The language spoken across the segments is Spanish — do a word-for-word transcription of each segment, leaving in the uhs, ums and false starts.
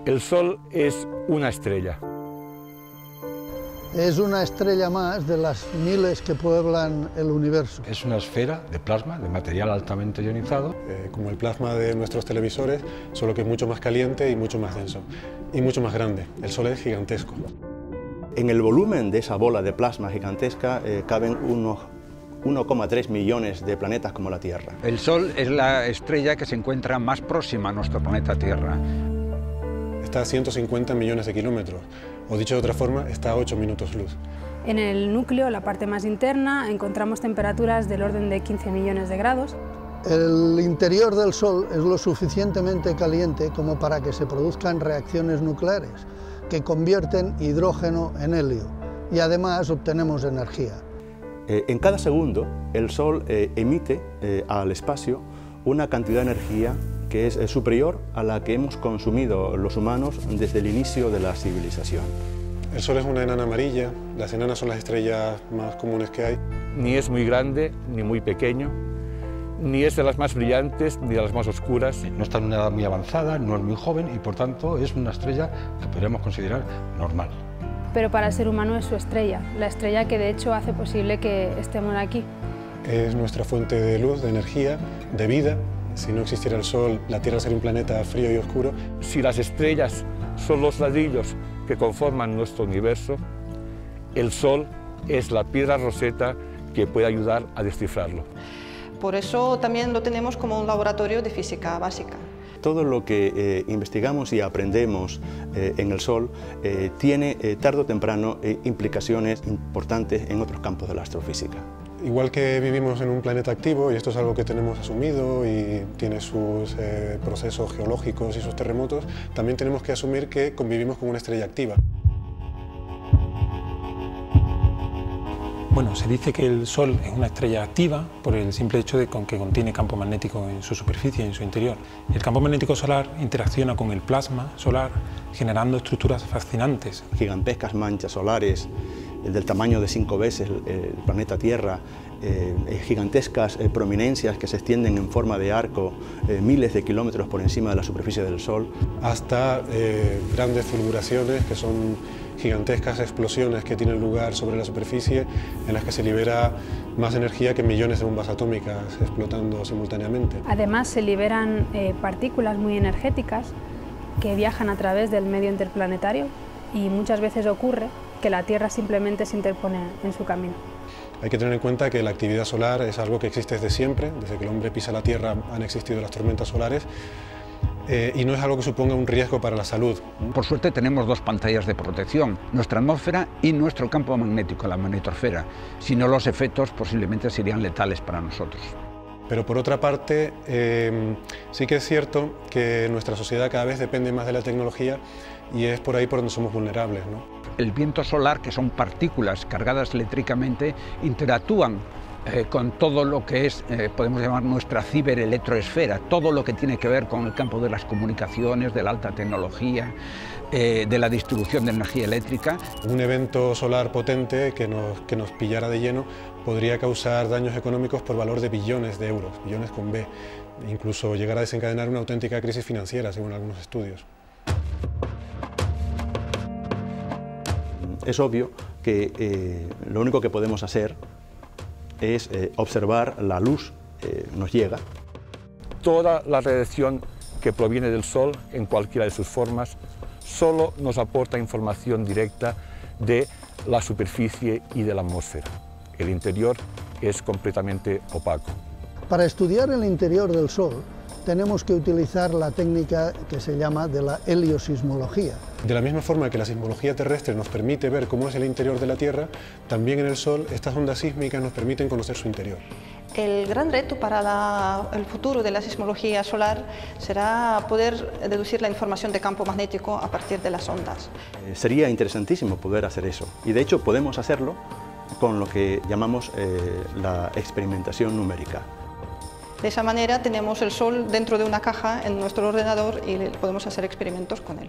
El Sol es una estrella. Es una estrella más de las miles que pueblan el universo. Es una esfera de plasma, de material altamente ionizado. Eh, como el plasma de nuestros televisores, solo que es mucho más caliente y mucho más denso. Y mucho más grande. El Sol es gigantesco. En el volumen de esa bola de plasma gigantesca eh, caben unos uno coma tres millones de planetas como la Tierra. El Sol es la estrella que se encuentra más próxima a nuestro planeta Tierra. Está a ciento cincuenta millones de kilómetros, o dicho de otra forma, está a ocho minutos luz. En el núcleo, la parte más interna, encontramos temperaturas del orden de quince millones de grados. El interior del Sol es lo suficientemente caliente como para que se produzcan reacciones nucleares que convierten hidrógeno en helio y además obtenemos energía. Eh, en cada segundo, el Sol eh, emite eh, al espacio una cantidad de energía que es eh, superior a la que hemos consumido los humanos desde el inicio de la civilización. El Sol es una enana amarilla, las enanas son las estrellas más comunes que hay. Ni es muy grande, ni muy pequeño, ni es de las más brillantes, ni de las más oscuras. No está en una edad muy avanzada, no es muy joven y por tanto es una estrella que podríamos considerar normal. Pero para el ser humano es su estrella, la estrella que de hecho hace posible que estemos aquí. Es nuestra fuente de luz, de energía, de vida. Si no existiera el Sol, la Tierra sería un planeta frío y oscuro. Si las estrellas son los ladrillos que conforman nuestro universo, el Sol es la piedra roseta que puede ayudar a descifrarlo. Por eso también lo tenemos como un laboratorio de física básica. Todo lo que eh, investigamos y aprendemos eh, en el Sol eh, tiene eh, tarde o temprano eh, implicaciones importantes en otros campos de la astrofísica. Igual que vivimos en un planeta activo, y esto es algo que tenemos asumido y tiene sus eh, procesos geológicos y sus terremotos, también tenemos que asumir que convivimos con una estrella activa. Bueno, se dice que el Sol es una estrella activa por el simple hecho de que contiene campo magnético en su superficie y en su interior. El campo magnético solar interacciona con el plasma solar generando estructuras fascinantes. Gigantescas manchas solares del tamaño de cinco veces el, el planeta Tierra, eh, gigantescas eh, prominencias que se extienden en forma de arco eh, miles de kilómetros por encima de la superficie del Sol. Hasta eh, grandes fulguraciones que son gigantescas explosiones que tienen lugar sobre la superficie en las que se libera más energía que millones de bombas atómicas explotando simultáneamente. Además se liberan eh, partículas muy energéticas que viajan a través del medio interplanetario y muchas veces ocurre que la Tierra simplemente se interpone en su camino. Hay que tener en cuenta que la actividad solar es algo que existe desde siempre, desde que el hombre pisa la Tierra han existido las tormentas solares. Eh, y no es algo que suponga un riesgo para la salud. Por suerte tenemos dos pantallas de protección, nuestra atmósfera y nuestro campo magnético, la magnetosfera. Si no, los efectos posiblemente serían letales para nosotros. Pero por otra parte, eh, sí que es cierto que nuestra sociedad cada vez depende más de la tecnología y es por ahí por donde somos vulnerables, ¿no? El viento solar, que son partículas cargadas eléctricamente, interactúan Eh, con todo lo que es, eh, podemos llamar nuestra ciberelectroesfera, todo lo que tiene que ver con el campo de las comunicaciones, de la alta tecnología, eh, de la distribución de energía eléctrica. Un evento solar potente que nos, que nos pillara de lleno podría causar daños económicos por valor de billones de euros, billones con B, incluso llegar a desencadenar una auténtica crisis financiera, según algunos estudios. Es obvio que eh, lo único que podemos hacer es eh, observar la luz que nos llega. Toda la radiación que proviene del Sol, en cualquiera de sus formas, solo nos aporta información directa de la superficie y de la atmósfera. El interior es completamente opaco. Para estudiar el interior del Sol tenemos que utilizar la técnica que se llama de la heliosismología. De la misma forma que la sismología terrestre nos permite ver cómo es el interior de la Tierra, también en el Sol estas ondas sísmicas nos permiten conocer su interior. El gran reto para la, el futuro de la sismología solar será poder deducir la información de campo magnético a partir de las ondas. Eh, sería interesantísimo poder hacer eso y de hecho podemos hacerlo con lo que llamamos eh, la experimentación numérica. De esa manera tenemos el Sol dentro de una caja en nuestro ordenador y podemos hacer experimentos con él.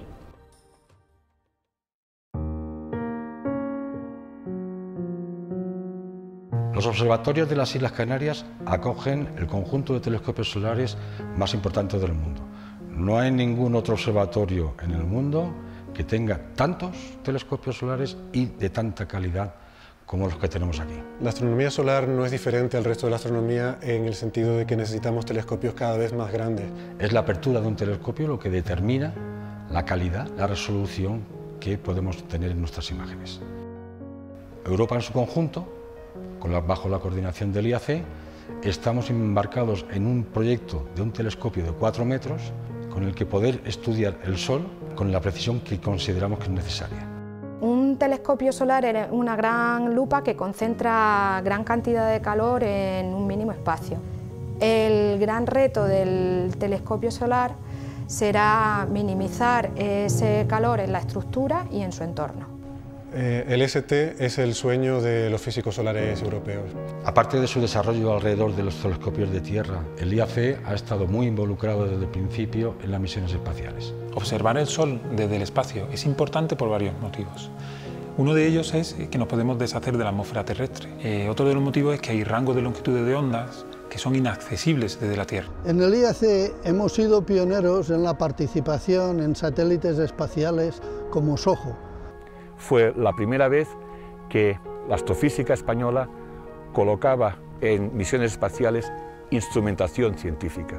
Los observatorios de las Islas Canarias acogen el conjunto de telescopios solares más importante del mundo. No hay ningún otro observatorio en el mundo que tenga tantos telescopios solares y de tanta calidad como los que tenemos aquí. La astronomía solar no es diferente al resto de la astronomía en el sentido de que necesitamos telescopios cada vez más grandes. Es la apertura de un telescopio lo que determina la calidad, la resolución que podemos tener en nuestras imágenes. Europa en su conjunto, con la, bajo la coordinación del I A C, estamos embarcados en un proyecto de un telescopio de cuatro metros con el que poder estudiar el Sol con la precisión que consideramos que es necesaria. Un telescopio solar es una gran lupa que concentra gran cantidad de calor en un mínimo espacio. El gran reto del telescopio solar será minimizar ese calor en la estructura y en su entorno. Eh, el S T es el sueño de los físicos solares europeos. Aparte de su desarrollo alrededor de los telescopios de tierra, el I A C ha estado muy involucrado desde el principio en las misiones espaciales. Observar el Sol desde el espacio es importante por varios motivos. Uno de ellos es que nos podemos deshacer de la atmósfera terrestre. Eh, otro de los motivos es que hay rangos de longitudes de ondas que son inaccesibles desde la Tierra. En el I A C hemos sido pioneros en la participación en satélites espaciales como SOHO. Fue la primera vez que la astrofísica española colocaba en misiones espaciales instrumentación científica.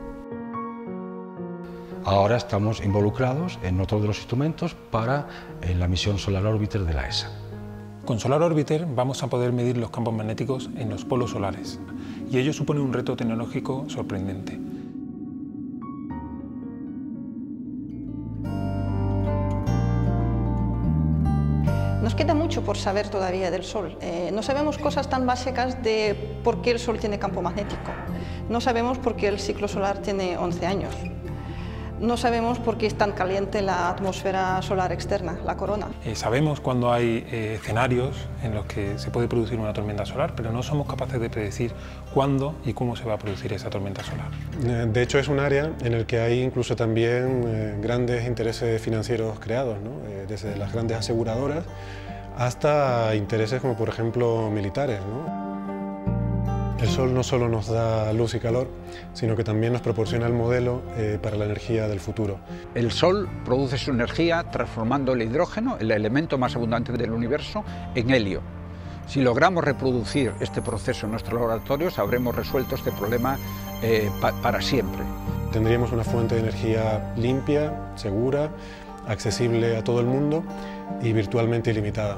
Ahora estamos involucrados en otro de los instrumentos para en la misión Solar Orbiter de la E S A. Con Solar Orbiter vamos a poder medir los campos magnéticos en los polos solares y ello supone un reto tecnológico sorprendente. Nos queda mucho por saber todavía del Sol. Eh, no sabemos cosas tan básicas de por qué el Sol tiene campo magnético. No sabemos por qué el ciclo solar tiene once años. No sabemos por qué es tan caliente la atmósfera solar externa, la corona. Eh, sabemos cuando hay eh, escenarios en los que se puede producir una tormenta solar, pero no somos capaces de predecir cuándo y cómo se va a producir esa tormenta solar. De hecho, es un área en el que hay incluso también eh, grandes intereses financieros creados, ¿no? eh, desde las grandes aseguradoras hasta intereses como, por ejemplo, militares, ¿no? El Sol no solo nos da luz y calor, sino que también nos proporciona el modelo eh, para la energía del futuro. El Sol produce su energía transformando el hidrógeno, el elemento más abundante del universo, en helio. Si logramos reproducir este proceso en nuestros laboratorios, habremos resuelto este problema eh, pa para siempre. Tendríamos una fuente de energía limpia, segura, accesible a todo el mundo y virtualmente ilimitada.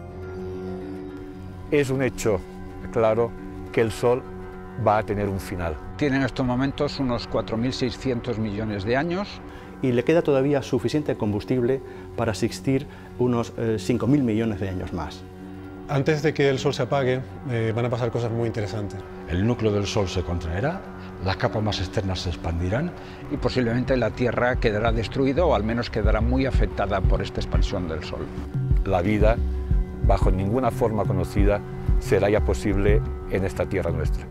Es un hecho claro que el Sol va a tener un final. Tiene en estos momentos unos cuatro mil seiscientos millones de años. Y le queda todavía suficiente combustible para asistir unos eh, cinco mil millones de años más. Antes de que el Sol se apague, eh, van a pasar cosas muy interesantes. El núcleo del Sol se contraerá, las capas más externas se expandirán y posiblemente la Tierra quedará destruida o al menos quedará muy afectada por esta expansión del Sol. La vida, bajo ninguna forma conocida, será ya posible en esta tierra nuestra.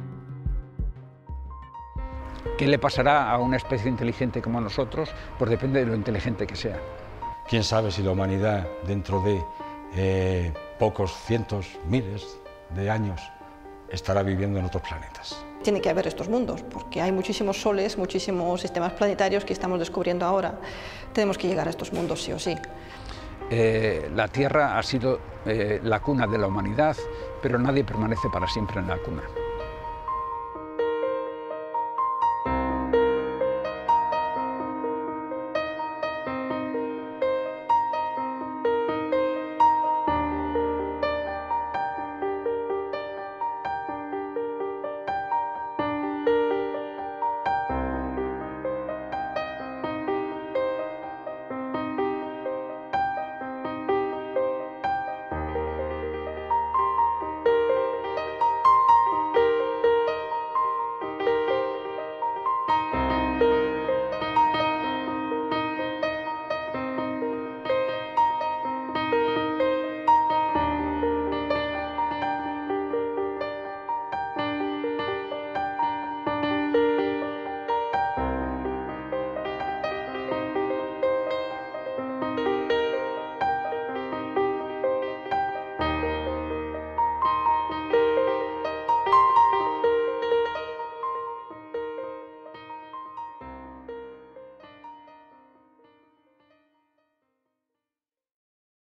¿Qué le pasará a una especie inteligente como nosotros? Pues depende de lo inteligente que sea. Quién sabe si la humanidad dentro de eh, pocos cientos, miles de años estará viviendo en otros planetas. Tiene que haber estos mundos, porque hay muchísimos soles, muchísimos sistemas planetarios que estamos descubriendo ahora. Tenemos que llegar a estos mundos sí o sí. Eh, la Tierra ha sido eh, la cuna de la humanidad, pero nadie permanece para siempre en la cuna.